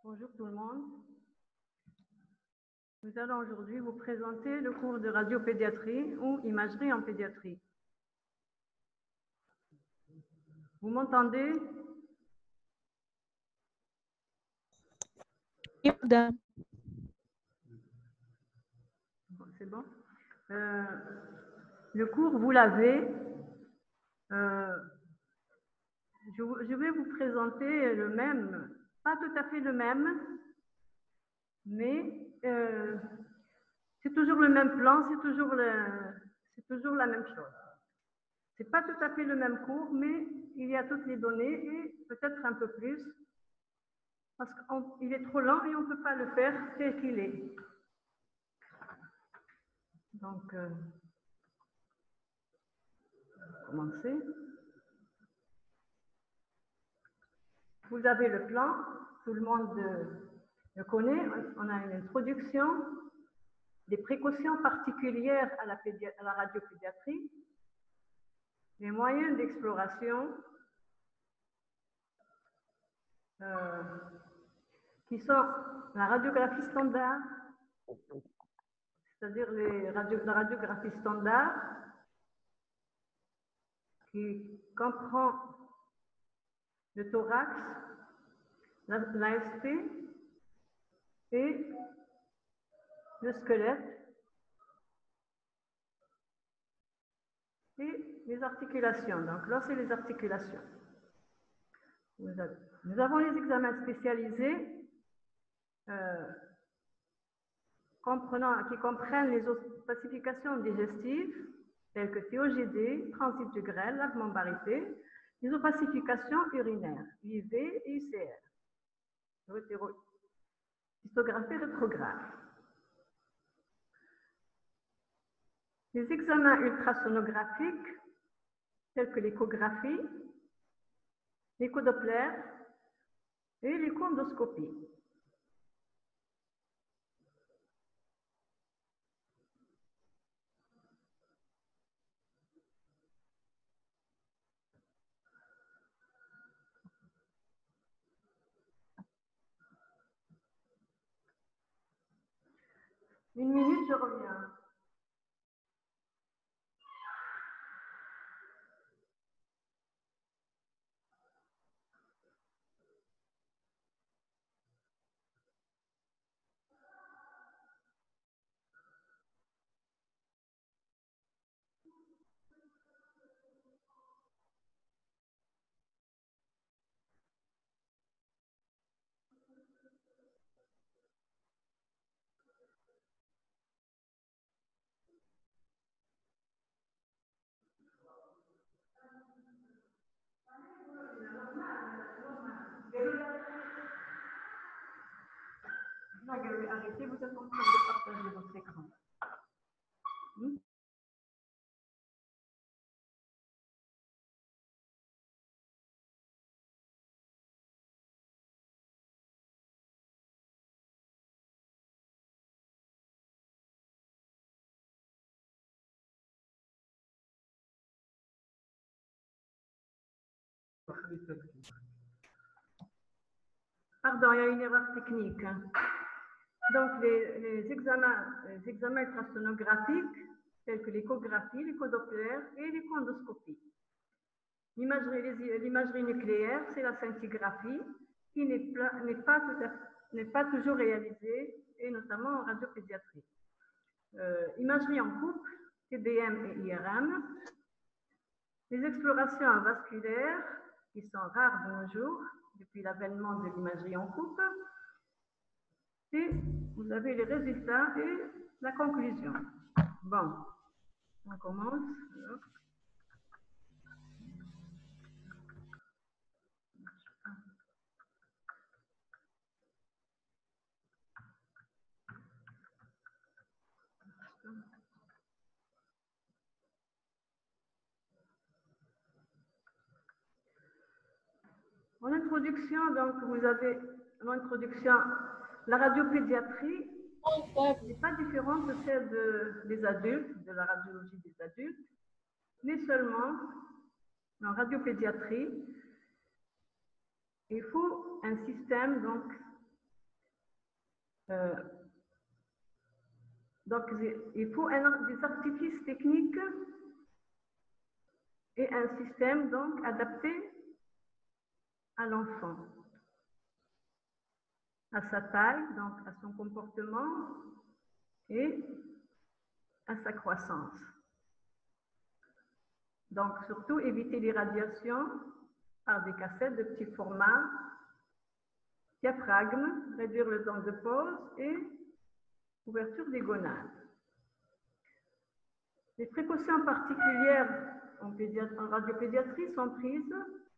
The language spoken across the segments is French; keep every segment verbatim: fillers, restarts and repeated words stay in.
Bonjour tout le monde. Nous allons aujourd'hui vous présenter le cours de radiopédiatrie ou imagerie en pédiatrie. Vous m'entendez? C'est bon. Euh, le cours, vous l'avez. Euh, je, je vais vous présenter le même, pas tout à fait le même, mais euh, c'est toujours le même plan, c'est toujours, le, c'est toujours la même chose. C'est pas tout à fait le même cours, mais il y a toutes les données et peut-être un peu plus, parce qu'il est trop lent et on ne peut pas le faire tel qu'il est. Donc, euh, on va commencer. Vous avez le plan, tout le monde le connaît. On a une introduction, des précautions particulières à la, à la radiopédiatrie, les moyens d'exploration, euh, qui sont la radiographie standard, c'est-à-dire les radio, la radiographie standard, qui comprend le thorax, l'A S T et le squelette et les articulations. Donc là, c'est les articulations. Nous avons les examens spécialisés euh, comprenant, qui comprennent les ossifications digestives telles que T O G D, transit du grêle, lavement barité, les opacifications urinaires, I V et I C R, histographie rétrograde. Les examens ultrasonographiques tels que l'échographie, l'échodoppler et l'échoendoscopie. Une minute, je reviens. Arrêtez, vous êtes en train de partager votre écran. Hmm? Pardon, il y a une erreur technique. Donc, les, les, examens, les examens ultrasonographiques, tels que l'échographie, l'échodoppler et l'échoendoscopie. L'imagerie nucléaire, c'est la scintigraphie, qui n'est pas, pas toujours réalisée, et notamment en radiopédiatrie. Euh, imagerie en couple, T B M et I R M. Les explorations vasculaires, qui sont rares de nos jours, depuis l'avènement de l'imagerie en couple. Et vous avez les résultats et la conclusion. Bon, on commence. Alors. En introduction, donc, vous avez en introduction la radiopédiatrie n'est pas différente de celle de, des adultes, de la radiologie des adultes, mais seulement en radiopédiatrie, il faut un système donc Euh, donc, il faut un, des artifices techniques et un système donc adapté à l'enfant, à sa taille, donc à son comportement et à sa croissance. Donc, surtout éviter l'irradiation par des cassettes de petit format, diaphragme, réduire le temps de pause et ouverture des gonades. Les précautions particulières en, en radiopédiatrie sont prises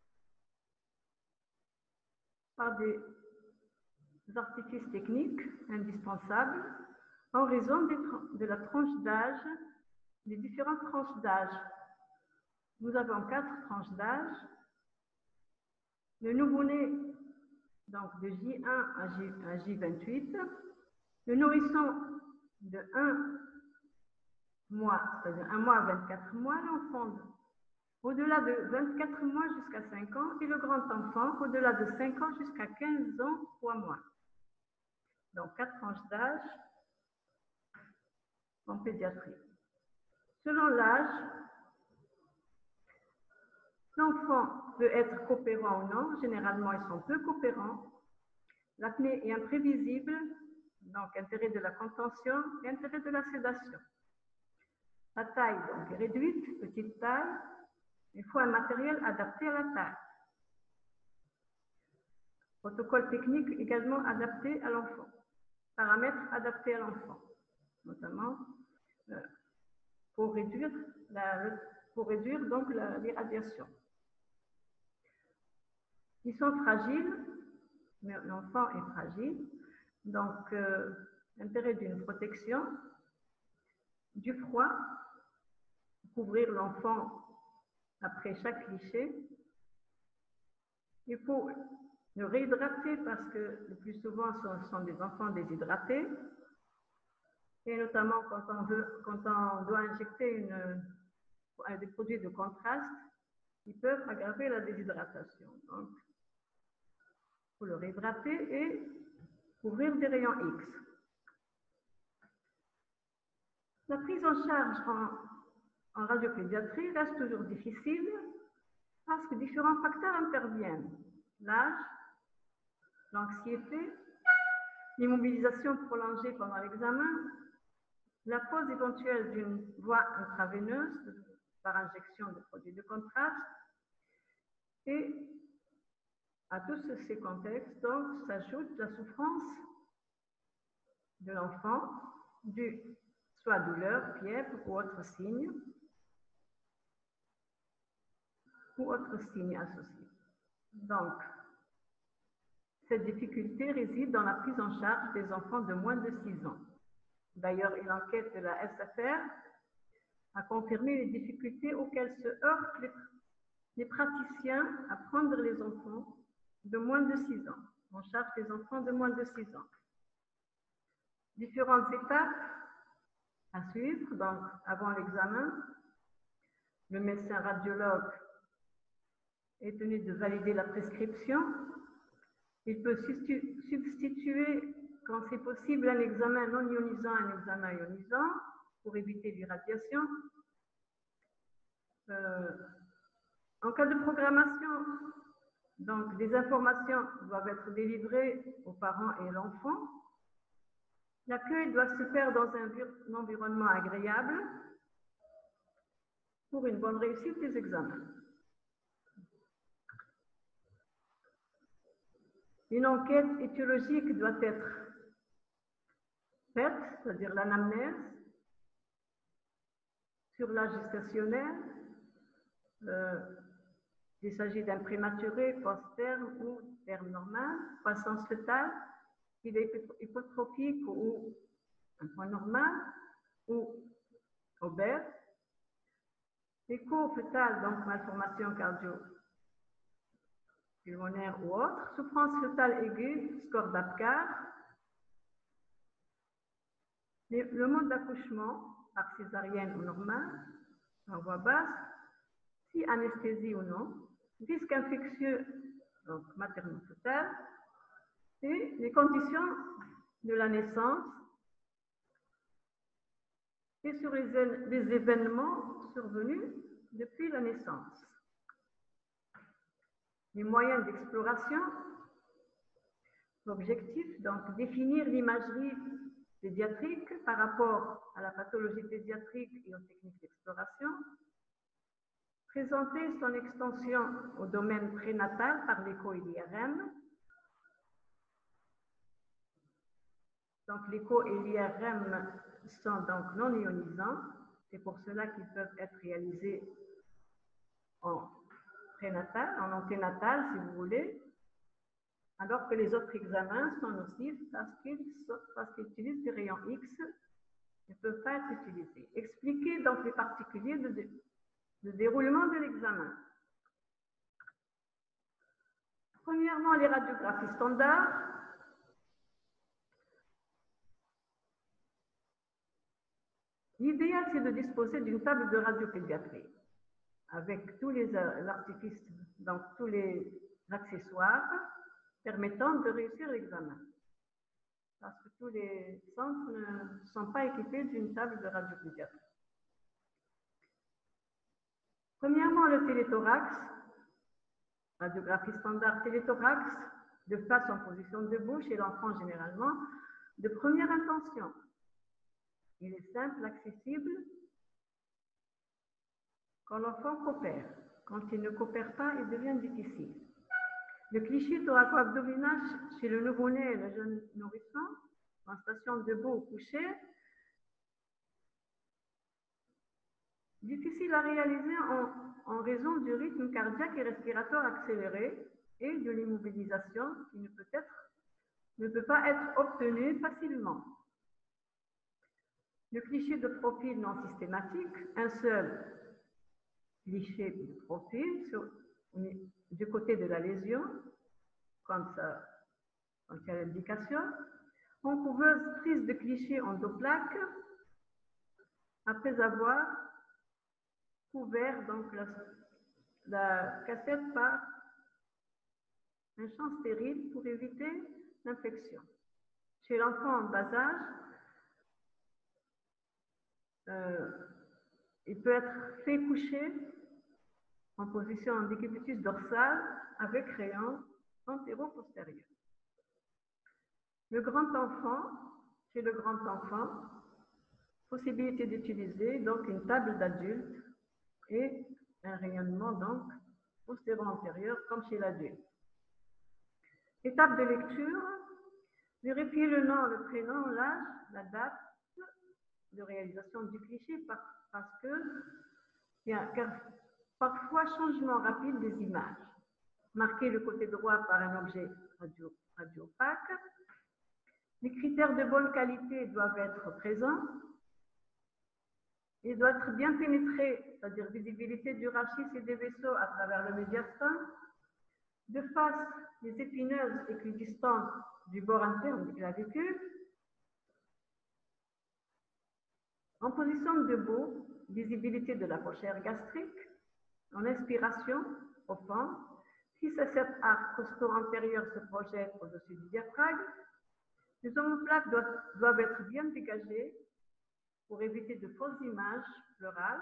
par des artifices techniques indispensables en raison de la tranche d'âge, des différentes tranches d'âge. Nous avons quatre tranches d'âge. Le nouveau-né, donc de J un à J vingt-huit, le nourrisson de un mois, c'est-à-dire un mois à vingt-quatre mois, l'enfant au-delà de vingt-quatre mois jusqu'à cinq ans et le grand enfant au-delà de cinq ans jusqu'à quinze ans, trois mois. Donc, quatre tranches d'âge en pédiatrie. Selon l'âge, l'enfant peut être coopérant ou non. Généralement, ils sont peu coopérants. L'apnée est imprévisible, donc intérêt de la contention et intérêt de la sédation. La taille donc, est réduite, petite taille. Il faut un matériel adapté à la taille. Protocole technique également adapté à l'enfant. Paramètres adaptés à l'enfant, notamment euh, pour réduire, la, pour réduire donc l'irradiation. Ils sont fragiles, mais l'enfant est fragile, donc euh, intérêt d'une protection, du froid, couvrir l'enfant après chaque cliché. Il faut le réhydrater parce que le plus souvent ce sont des enfants déshydratés. Et notamment quand on, veut, quand on doit injecter une, des produits de contraste, ils peuvent aggraver la déshydratation. Donc, il faut le réhydrater et couvrir des rayons X. La prise en charge en, en radiopédiatrie reste toujours difficile parce que différents facteurs interviennent. L'âge, l'anxiété, l'immobilisation prolongée pendant l'examen, la pose éventuelle d'une voie intraveineuse par injection de produits de contraste et à tous ces contextes, donc, s'ajoute la souffrance de l'enfant due soit à douleur, fièvre ou autres signes ou autres signes associés. Donc, cette difficulté réside dans la prise en charge des enfants de moins de six ans. D'ailleurs, une enquête de la S F R a confirmé les difficultés auxquelles se heurtent les, les praticiens à prendre les enfants de moins de six ans, en charge des enfants de moins de six ans. Différentes étapes à suivre, donc avant l'examen, le médecin radiologue est tenu de valider la prescription. Il peut substituer, quand c'est possible, un examen non ionisant à un examen ionisant pour éviter l'irradiation. Euh, en cas de programmation, donc des informations doivent être délivrées aux parents et à l'enfant. L'accueil doit se faire dans un, un environnement agréable pour une bonne réussite des examens. Une enquête étiologique doit être faite, c'est-à-dire l'anamnèse, sur l'âge gestationnel. Euh, il s'agit d'un prématuré, post-terme ou terme normal, croissance fœtale, il est hypotrophique ou un point normal, ou obèse. Écho fœtal, donc malformation cardio-pulmonaire ou autre. Souffrance fœtale aiguë, score d'Apgar. Le mode d'accouchement, par césarienne ou normale, en voie basse, si anesthésie ou non, risque infectieux, donc materno-fœtal, et les conditions de la naissance et sur les, les événements survenus depuis la naissance. Les moyens d'exploration, l'objectif, donc définir l'imagerie pédiatrique par rapport à la pathologie pédiatrique et aux techniques d'exploration, présenter son extension au domaine prénatal par l'écho et l'I R M. Donc l'écho et l'I R M sont donc non ionisants, c'est pour cela qu'ils peuvent être réalisés en prénatal, en anténatal si vous voulez, alors que les autres examens sont nocifs parce qu'ils parce qu'ils utilisent des rayons X, ne peuvent pas être utilisés. Expliquer donc les particuliers de, de, de déroulement de l'examen. Premièrement, les radiographies standards. L'idéal, c'est de disposer d'une table de radiopédiatrie avec tous les artifices, donc tous les accessoires permettant de réussir l'examen. Parce que tous les centres ne sont pas équipés d'une table de radiopédiatrie. Premièrement, le téléthorax, radiographie standard téléthorax, de face en position debout chez l'enfant généralement, de première intention. Il est simple, accessible, quand l'enfant coopère. Quand il ne coopère pas, il devient difficile. Le cliché thoraco-abdominal chez le nouveau-né et le jeune nourrisson, en station debout ou couché, difficile à réaliser en, en raison du rythme cardiaque et respiratoire accéléré et de l'immobilisation qui ne peut, être, ne peut pas être obtenue facilement. Le cliché de profil non systématique, un seul cliché de profil sur, du côté de la lésion, quand, ça, quand il y a l'indication. En couveuse prise de cliché en deux plaques, après avoir couvert donc la, la cassette par un champ stérile pour éviter l'infection. Chez l'enfant en bas âge, euh, il peut être fait coucher en position en décubitus dorsal avec rayon antéro-postérieur. Le grand enfant, chez le grand enfant, possibilité d'utiliser donc une table d'adulte et un rayonnement donc postéro-antérieur comme chez l'adulte. Étape de lecture, vérifier le nom, le prénom, l'âge, la date de réalisation du cliché parce que il y a parfois changement rapide des images. Marquer le côté droit par un objet radio, radio opaque. Les critères de bonne qualité doivent être présents. Il doit être bien pénétré, c'est-à-dire visibilité du rachis et des vaisseaux à travers le médiastin. De face, les épineuses équidistantes du bord interne du clavicule. En position debout, visibilité de la pochère gastrique. En inspiration, au fond, six à sept arcs costaux antérieurs se projettent au-dessus du diaphragme. Les omoplates doivent, doivent être bien dégagées pour éviter de fausses images pleurales.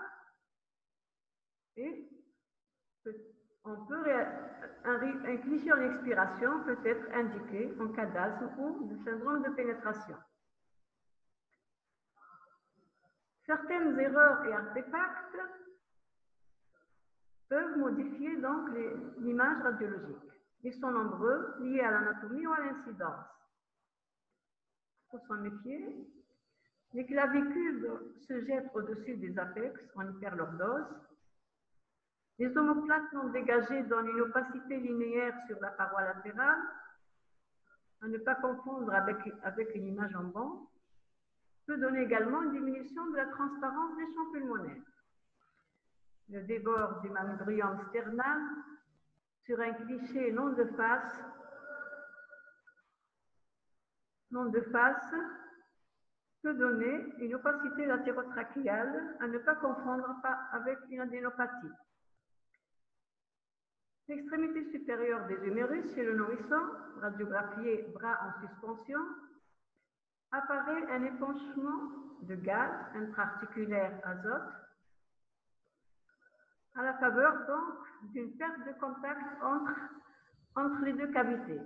Et on peut, un, un cliché en expiration peut être indiqué en cas d'asthme ou de syndrome de pénétration. Certaines erreurs et artefacts peuvent modifier donc l'image radiologique. Ils sont nombreux, liés à l'anatomie ou à l'incidence. Il faut s'en méfier. Les clavicules se jettent au-dessus des apex en hyperlordose. Les omoplates non dégagées donnent une opacité linéaire sur la paroi latérale, à ne pas confondre avec, avec une image en bande, peut donner également une diminution de la transparence des champs pulmonaires. Le débord du mammifrium sternal sur un cliché non de face, non de face peut donner une opacité latérotrachéale à ne pas confondre avec une adénopathie. L'extrémité supérieure des humérus chez le nourrisson, radiographié bras en suspension, apparaît un épanchement de gaz intra-articulaire azote à la faveur donc d'une perte de contact entre, entre les deux cavités.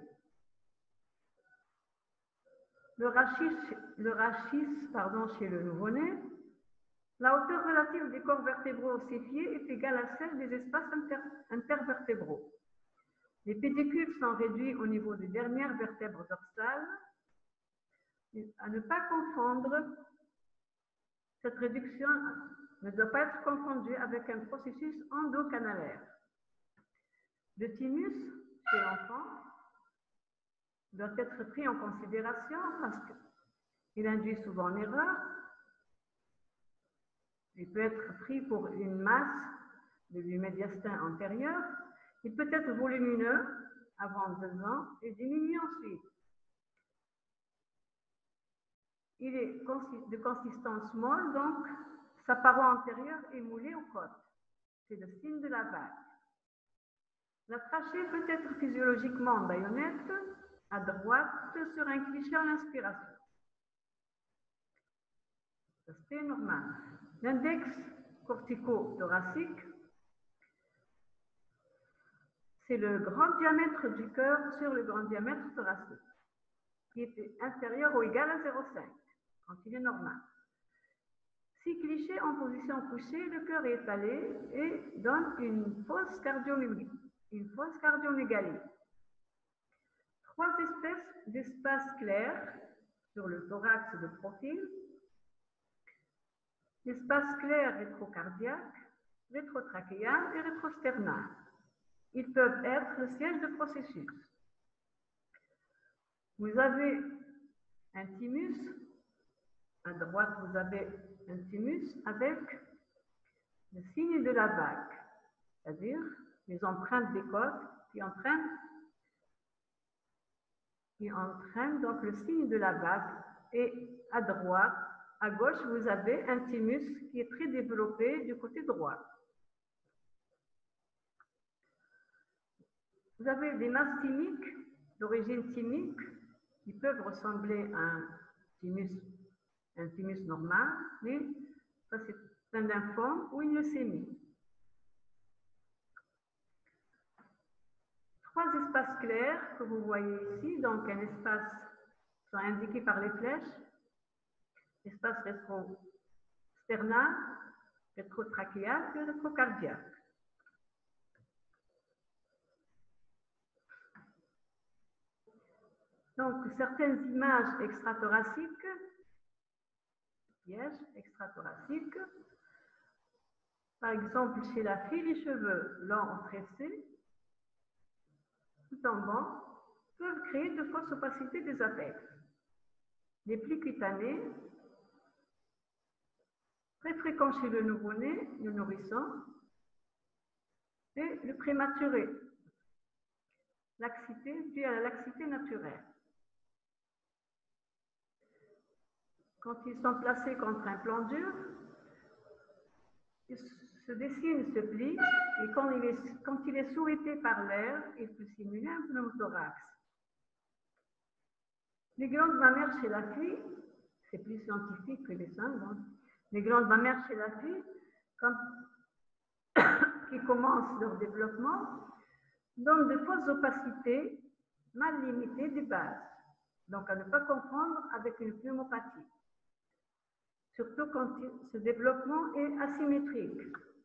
Le rachis, le rachis pardon, chez le nouveau-né, la hauteur relative des corps vertébraux ossifiés est égale à celle des espaces inter, intervertébraux. Les pédicules sont réduits au niveau des dernières vertèbres dorsales. À ne pas confondre, cette réduction ne doit pas être confondue avec un processus endocanalaire. Le thymus chez l'enfant doit être pris en considération parce qu'il induit souvent en erreur. Il peut être pris pour une masse du médiastin antérieur. Il peut être volumineux avant deux ans et diminuer ensuite. Il est de consistance molle, donc sa paroi antérieure est moulée aux côtes. C'est le signe de la vague. La trachée peut être physiologiquement en baïonnette, à droite, sur un cliché en inspiration. C'est normal. L'index cortico-thoracique, c'est le grand diamètre du cœur sur le grand diamètre thoracique, qui est inférieur ou égal à zéro virgule cinq, quand il est normal. Si cliché en position couchée, le cœur est étalé et donne une fausse cardiomégalie. Une fausse cardiomégalie. Trois espèces d'espaces clairs sur le thorax de profil. L'espace clair rétrocardiaque, rétrotrachéal et rétrosternal. Ils peuvent être le siège de processus. Vous avez un thymus. À droite, vous avez un thymus avec le signe de la vague, c'est-à-dire les empreintes des côtes qui entraînent, qui entraînent donc le signe de la vague. Et à droite, à gauche, vous avez un thymus qui est très développé du côté droit. Vous avez des masses thymiques d'origine thymique qui peuvent ressembler à un thymus, un thymus normal, mais ça c'est un lymphome ou une leucémie. Trois espaces clairs que vous voyez ici, donc un espace sont indiqués par les flèches, espace rétro-sternal, rétrotrachéal et rétrocardiaque. Donc, certaines images extrathoraciques, pièges extrathoraciques, par exemple chez la fille, les cheveux longs tressés, tout en bas, peuvent créer de fausses opacités des apex. Les plis cutanés, très fréquents chez le nouveau-né, le nourrisson, et le prématuré, laxité due à la laxité naturelle. Quand ils sont placés contre un plan dur, ils se dessinent, se plient, et quand il est, quand il est souhaité par l'air, il peut simuler un pneumothorax. Les glandes mammaires chez la fille, c'est plus scientifique que les seins, hein. Les glandes mammaires chez la fille, quand, qui commencent leur développement, donnent de fausses opacités mal limitées des bases. Donc à ne pas confondre avec une pneumopathie. Surtout quand ce développement est asymétrique.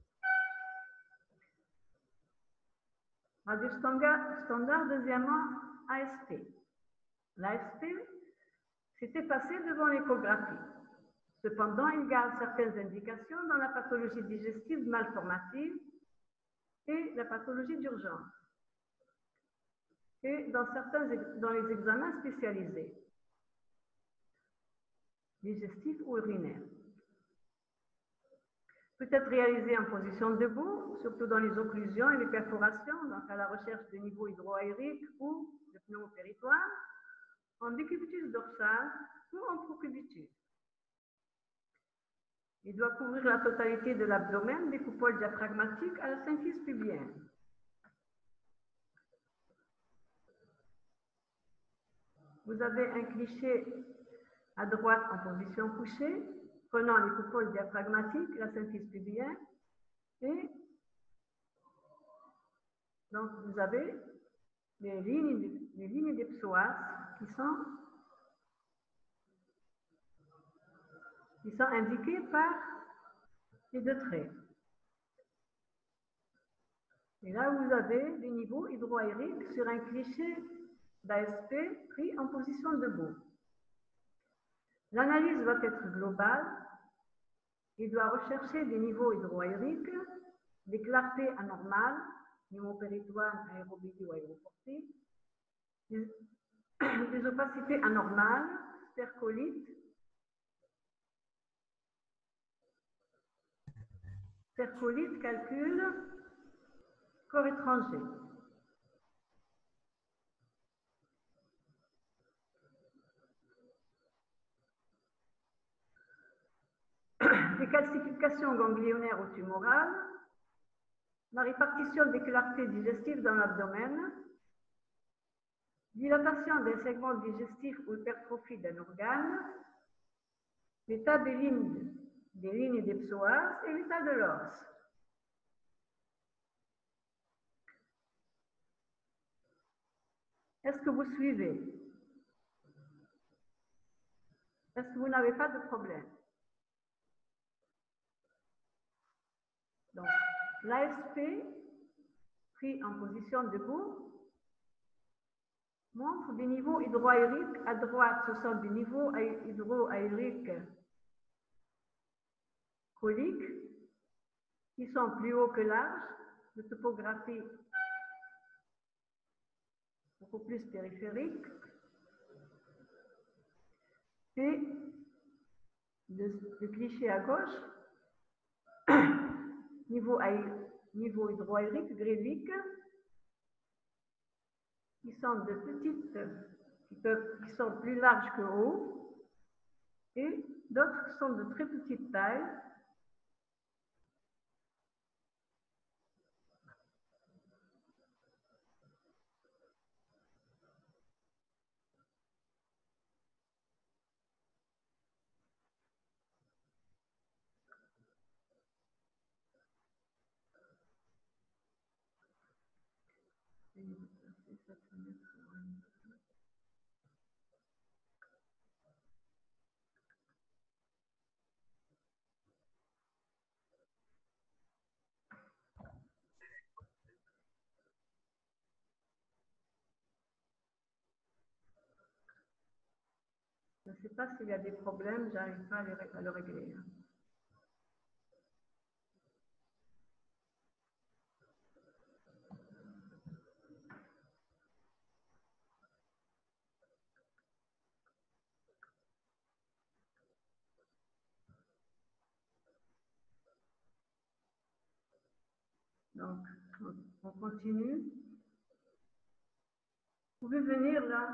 Radio standard, standard deuxièmement, A S P. L'A S P s'est effacé devant l'échographie. Cependant, il garde certaines indications dans la pathologie digestive malformative et la pathologie d'urgence, et dans, certains, dans les examens spécialisés, digestifs ou urinaires. Peut être réalisé en position debout, surtout dans les occlusions et les perforations, donc à la recherche de niveaux hydroaériques ou de pneumopéritoire, en décubitus dorsal ou en procubitus. Il doit couvrir la totalité de l'abdomen, des coupoles diaphragmatiques à la symphyse pubienne. Vous avez un cliché À droite, en position couchée, prenant les coupoles diaphragmatiques, la symphyse pubienne, et donc vous avez les lignes, les lignes des psoas qui sont, qui sont indiquées par les deux traits. Et là, vous avez les niveaux hydroaériques sur un cliché d'A S P pris en position debout. L'analyse doit être globale et doit rechercher des niveaux hydroaériques, des clartés anormales, pneumopéritoine, aérobie ou aéroportée, des, des opacités anormales, stercolite, stercolite calcule corps étranger. Des calcifications ganglionnaires ou tumorales, la répartition des clartés digestives dans l'abdomen, dilatation d'un segment digestif ou hypertrophie d'un organe, l'état des lignes, des lignes des psoas et l'état de l'os. Est-ce que vous suivez? Est-ce que vous n'avez pas de problème? Donc, l'A S P, pris en position debout, montre des niveaux hydroaériques. À droite, ce sont des niveaux hydroaériques coliques qui sont plus hauts que larges, de topographie beaucoup plus périphérique. Et le, le cliché à gauche, niveau, niveau hydroaérique grévique, qui sont de petites, qui, peuvent, qui sont plus larges que haut, et d'autres qui sont de très petite taille. Je ne sais pas s'il y a des problèmes, j'arrive pas à, les, à le régler. Donc, on continue. Vous pouvez venir là.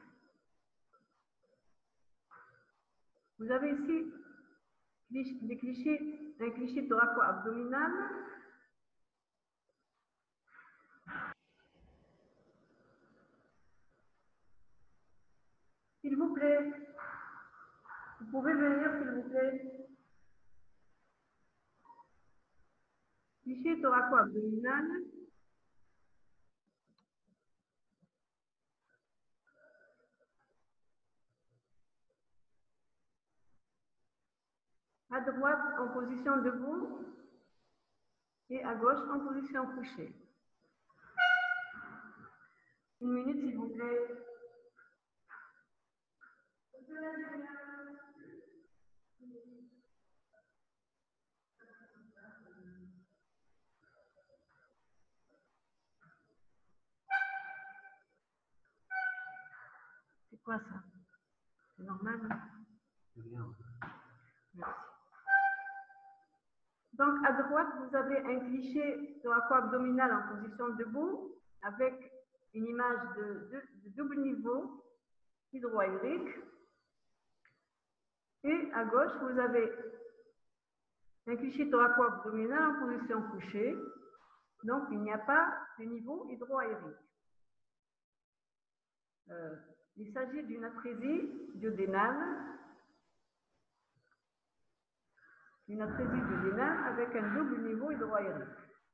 Vous avez ici des clichés, un cliché thoraco-abdominal. S'il vous plaît, vous pouvez venir, s'il vous plaît. Cliché thoraco-abdominal. À droite, en position debout, et à gauche, en position couchée. Une minute, s'il vous plaît. C'est quoi ça? C'est normal, hein? C'est bien. Merci. Donc, à droite, vous avez un cliché thoraco-abdominal en position debout, avec une image de, de, de double niveau hydroaérique. Et à gauche, vous avez un cliché thoraco-abdominal en position couchée. Donc, il n'y a pas de niveau hydroaérique. Euh, il s'agit d'une atrésie duodénale une atrésie du linéaire avec un double niveau hydroaérique.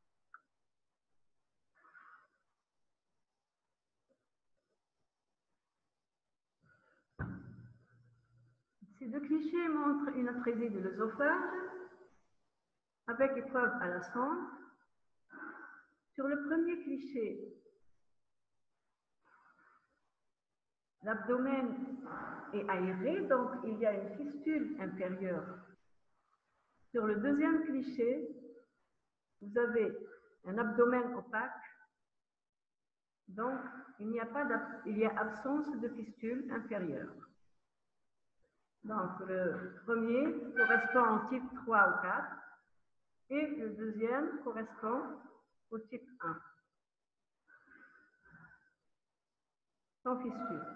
Ces deux clichés montrent une atrésie de l'œsophage avec épreuve à la sonde. Sur le premier cliché, l'abdomen est aéré, donc il y a une fistule inférieure. Sur le deuxième cliché, vous avez un abdomen opaque, donc il n'y a pas il y a absence de fistule inférieure. Donc le premier correspond au type trois ou quatre et le deuxième correspond au type un, sans fistule.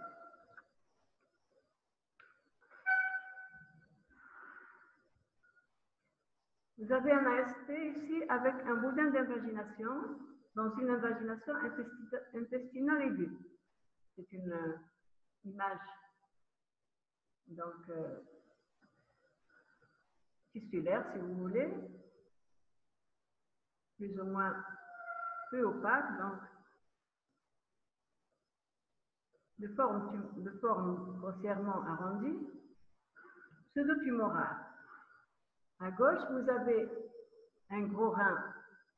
Vous avez un A S P ici avec un boudin d'invagination dans une invagination intestinale aiguë. C'est une euh, image donc euh, fistulaire, si vous voulez, plus ou moins peu opaque, donc de forme, de forme grossièrement arrondie, pseudo-tumorale. À gauche, vous avez un gros rein,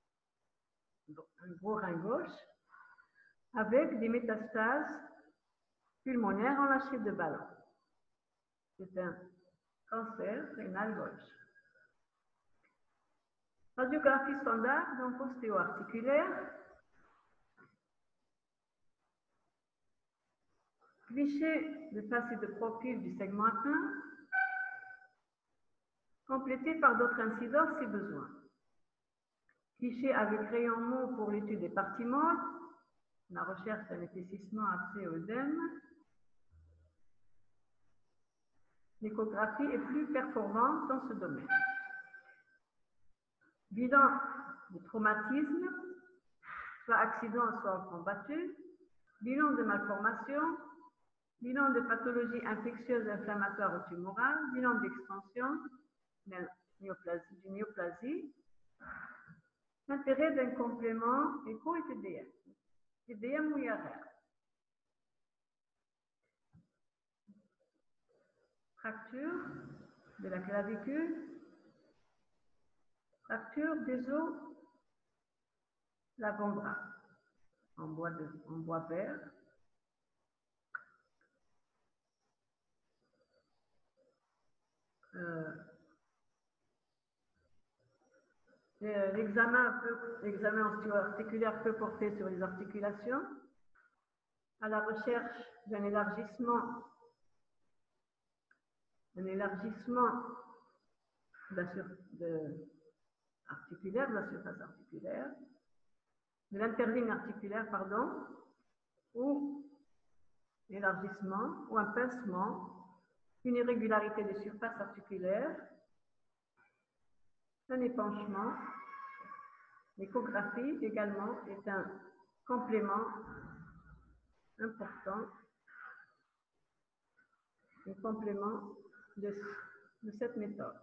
un gros rein gauche, avec des métastases pulmonaires enlâchées de ballon. C'est un cancer rénal gauche. Radiographie standard, donc ostéo-articulaire. Cliché de face et de profil du segment atteint, complété par d'autres incidents si besoin. Cliché avec rayon mot pour l'étude des parties molles, la recherche d'un épaississement après œdème. L'échographie est plus performante dans ce domaine. Bilan de traumatisme, soit accident, soit combattu. Bilan de malformation. Bilan de pathologie infectieuse, inflammatoire ou tumorale. Bilan d'extension néoplasie, d'une néoplasie. L'intérêt d'un complément écho et T D M. T D M ou I R R. Fracture de la clavicule. Fracture des os l'avant-bras en bois, de, en bois vert. Euh, L'examen ostéo-articulaire peut porter sur les articulations, à la recherche d'un élargissement, un élargissement de la sur, de, articulaire, de la surface articulaire, de l'interligne articulaire, pardon, ou l'élargissement ou un pincement, une irrégularité des surfaces articulaires, un épanchement. L'échographie également est un complément important, un complément de, de cette méthode.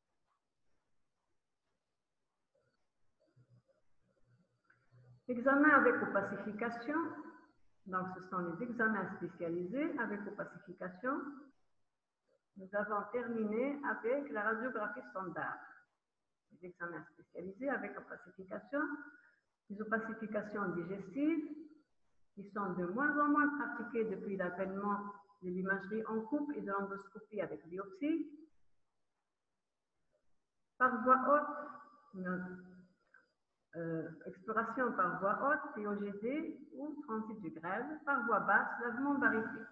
Examen avec opacification, donc ce sont les examens spécialisés avec opacification. Nous avons terminé avec la radiographie standard. Les examens spécialisés avec opacification, les opacifications digestives, qui sont de moins en moins pratiquées depuis l'avènement de l'imagerie en coupe et de l'endoscopie avec biopsie. Par voie haute, une euh, exploration par voie haute, T O G D ou transit du grève, par voie basse, lavement baryté.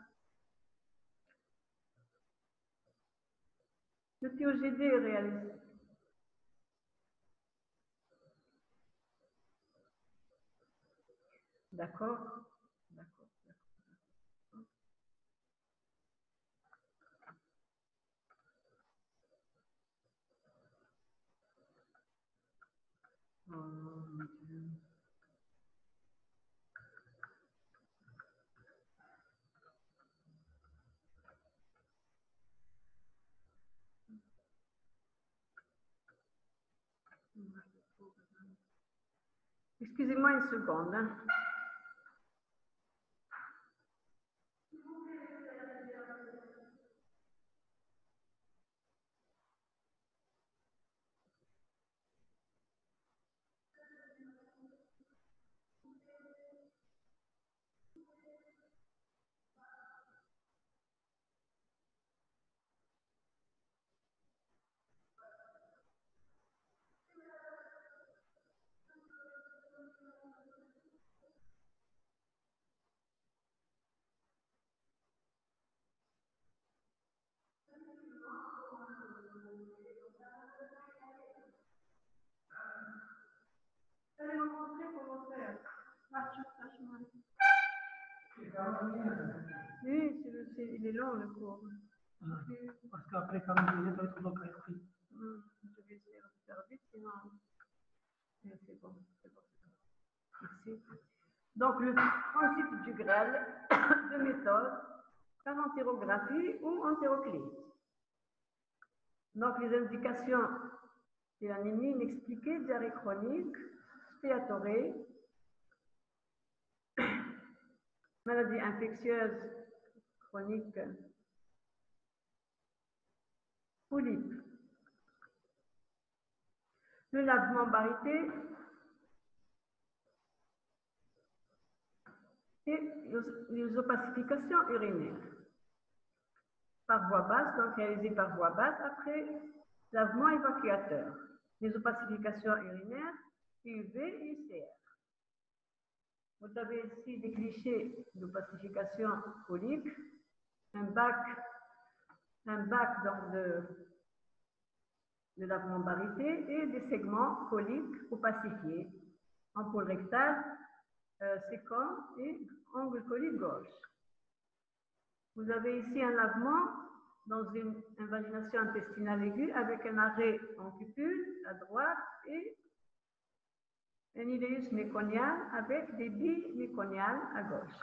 Le T O G D est réalisé. D'accord, d'accord, d'accord. Oh mon Dieu. Excusez-moi une seconde. Hein. Allez me montrer comment faire. Oui, il est long le cours. Ah, parce qu'après quarante minutes, ça va être bloqué. Hum, je vais essayer de faire vite, sinon. C'est bon, c'est bon, c'est bon. Merci. Donc, le principe du Graal de méthode par entérographie ou entéroclise. Donc, les indications, c'est l'anémie inexpliquée, diarrhée chronique, spéatorée, maladie infectieuse chronique, polype. Le lavement barité et les opacifications urinaires par voie basse, donc réalisées par voie basse après lavement évacuateur. Les opacifications urinaires, U V et U C R. Vous avez ici des clichés d'opacification colique, un bac, un bac donc de, de lavement barité et des segments coliques opacifiés, ampoule rectale, euh, sécom et angle colique gauche. Vous avez ici un lavement dans une invagination intestinale aiguë avec un arrêt en cupule à droite et un iléus méconial avec des billes méconiales à gauche.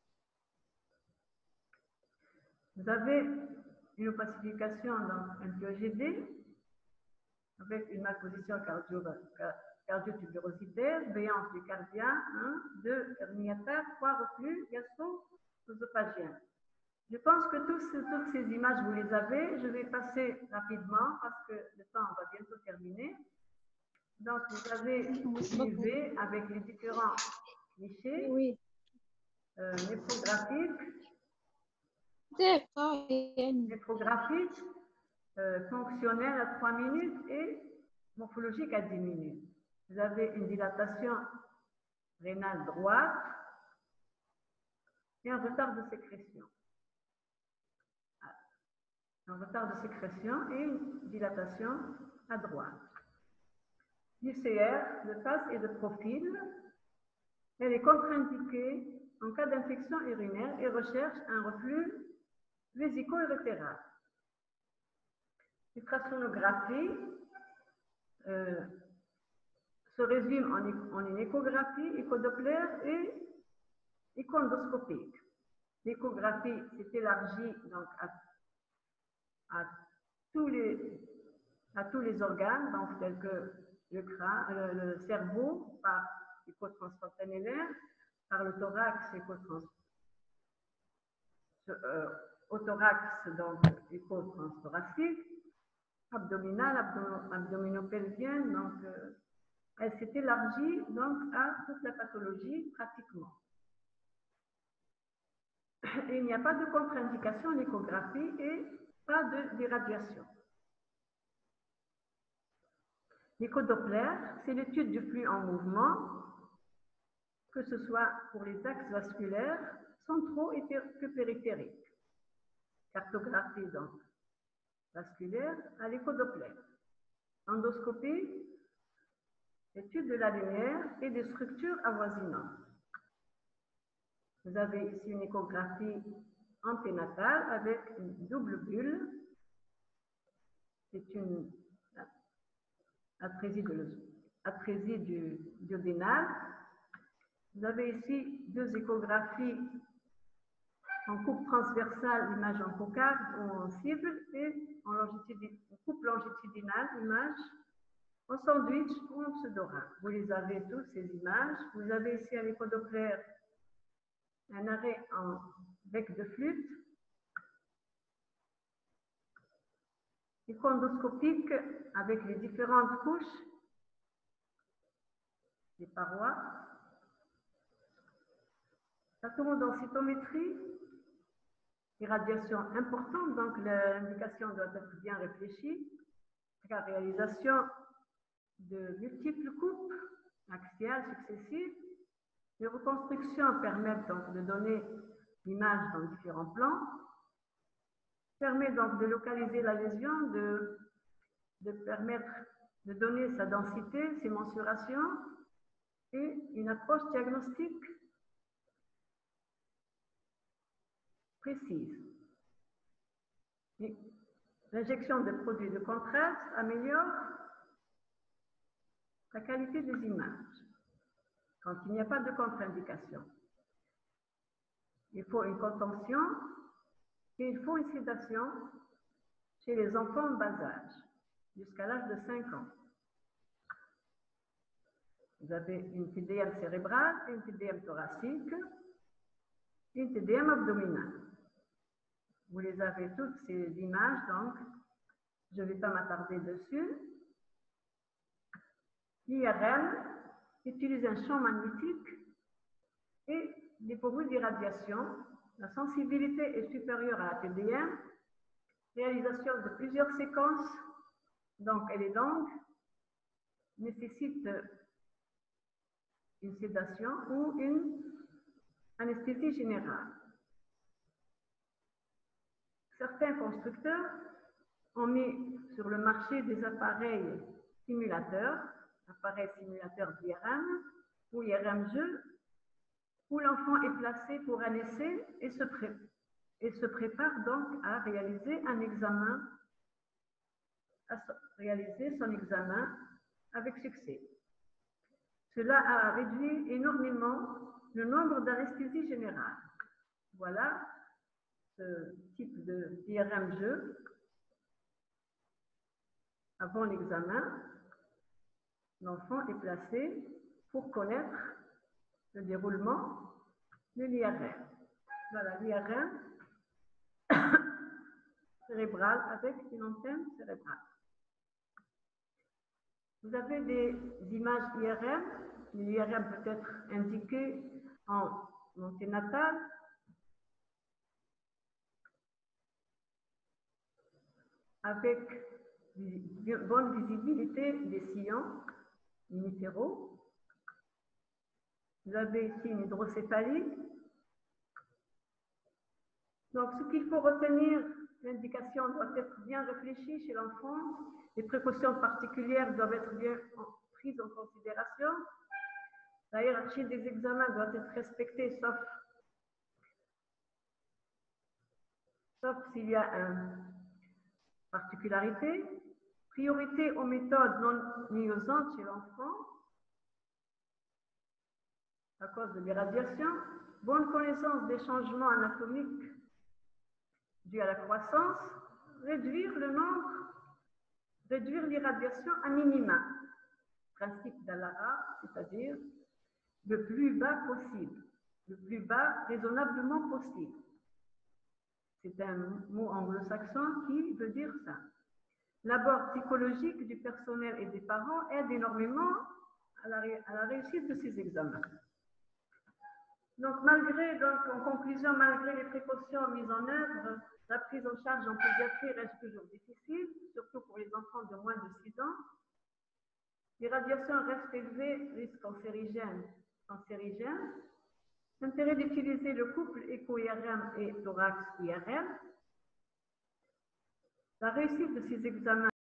Vous avez une opacification dans un P E G D avec une malposition cardio, cardiotubérositaire, béance du cardia, un, deux, herniataire, trois, reflux gastro-œsophagien. Je pense que tous, toutes ces images, vous les avez. Je vais passer rapidement parce que le temps va bientôt terminer. Donc, vous avez l'U V avec les différents clichés, oui. euh, néphographiques, néphographiques, euh, fonctionnel à trois minutes et morphologique à dix minutes. Vous avez une dilatation rénale droite et un retard de sécrétion. Un retard de sécrétion et une dilatation à droite. L'U C R de face et de profil, elle est contre-indiquée en cas d'infection urinaire et recherche un reflux vésico-urétéral. L'ultrasonographie euh, se résume en, en une échographie, échodoppler et échoendoscopique. L'échographie s'est élargie donc à, à, tous les, à tous les organes, donc tels que le, crâne, le, le cerveau par échotransfontanellaire, par le thorax échotrans, euh, au thorax donc échotransthoracique, abdominale, abdom, abdominopelvienne, donc euh, elle s'est élargie donc à toute la pathologie pratiquement. Et il n'y a pas de contre-indication en échographie et pas d'irradiation. L'échodoppler, c'est l'étude du flux en mouvement, que ce soit pour les axes vasculaires, centraux et que périphériques. Cartographie donc vasculaire à l'échodoppler. Endoscopie, étude de la lumière et des structures avoisinantes. Vous avez ici une échographie anténatale avec une double bulle. C'est une atrésie, de, atrésie du duodénal. Vous avez ici deux échographies en coupe transversale, image en cocarde ou en cible, et en longitudinale, coupe longitudinale, image en sandwich ou en pseudorin. Vous les avez tous, ces images. Vous avez ici à l'école Doppler un arrêt en bec de flûte, échoendoscopique avec les différentes couches des parois, atomo-densitométrie, irradiation importante, donc l'indication doit être bien réfléchie, la réalisation de multiples coupes axiales successives. Les reconstructions permettent donc de donner l'image dans différents plans, permet donc de localiser la lésion, de, de permettre de donner sa densité, ses mensurations et une approche diagnostique précise. L'injection de produits de contraste améliore la qualité des images quand il n'y a pas de contre-indication. Il faut une contention et il faut une sédation chez les enfants en bas âge, jusqu'à l'âge de cinq ans. Vous avez une T D M cérébrale, une T D M thoracique, une T D M abdominale. Vous les avez toutes ces images, donc je ne vais pas m'attarder dessus. L'I R M utilise un champ magnétique et dépourvu d'irradiation. La sensibilité est supérieure à la T D M. Réalisation de plusieurs séquences, donc elle est longue, nécessite une sédation ou une anesthésie générale. Certains constructeurs ont mis sur le marché des appareils simulateurs, appareils simulateurs d'I R M ou I R M-jeu, où l'enfant est placé pour un essai et se, pré et se prépare donc à réaliser un examen, à réaliser son examen avec succès. Cela a réduit énormément le nombre d'anesthésies générales. Voilà ce type de I R M-jeu. Avant l'examen, l'enfant est placé pour connaître le déroulement de l'I R M. Voilà l'I R M cérébrale avec une antenne cérébrale. Vous avez des images I R M. L'I R M peut être indiqué en anténatal, avec une bonne visibilité des sillons unitéraux. Vous avez ici une hydrocéphalie. Donc, ce qu'il faut retenir, l'indication doit être bien réfléchie chez l'enfant. Les précautions particulières doivent être bien prises en considération. La hiérarchie des examens doit être respectée, sauf, sauf s'il y a une particularité. Priorité aux méthodes non iosantes chez l'enfant à cause de l'irradiation. Bonne connaissance des changements anatomiques dus à la croissance. Réduire le nombre, réduire l'irradiation à minima. Principe d'Allara, c'est-à-dire le plus bas possible, le plus bas raisonnablement possible. C'est un mot anglo-saxon qui veut dire ça. L'abord psychologique du personnel et des parents aide énormément à la, à la réussite de ces examens. Donc, malgré, donc, en conclusion, malgré les précautions mises en œuvre, la prise en charge en pédiatrie reste toujours difficile, surtout pour les enfants de moins de six ans. L'irradiation reste élevée, risque cancérigène, cancérigène. L'intérêt d'utiliser le couple écho-I R M et thorax-I R M. La réussite de ces examens